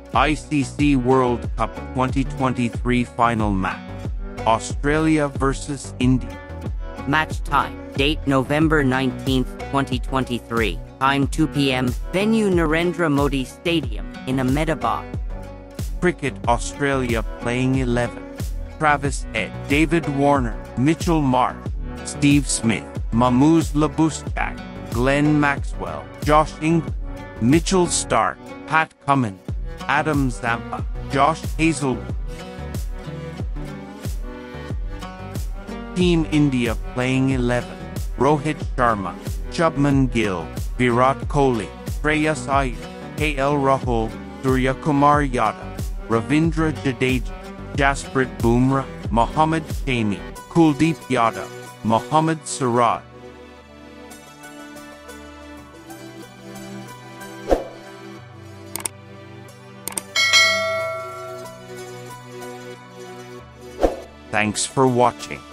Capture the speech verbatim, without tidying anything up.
I C C World Cup twenty twenty-three final match. Australia versus India. Match time. Date November nineteenth, twenty twenty-three. Time two p m Venue Narendra Modi Stadium in Ahmedabad. Cricket. Australia playing eleven. Travis Head, David Warner, Mitchell Marsh, Steve Smith, Mahmood Labuschagne, Glenn Maxwell, Josh Inglis, Mitchell Starc, Pat Cummins, Adam Zampa, Josh Hazlewood. Team India playing eleven. Rohit Sharma, Shubman Gill, Virat Kohli, Shreyas Iyer, K L Rahul, Surya Kumar Yadav, Ravindra Jadeja, Jasprit Bumrah, Mohammad Shami, Kuldeep Yadav, Mohammad Siraj. Thanks for watching.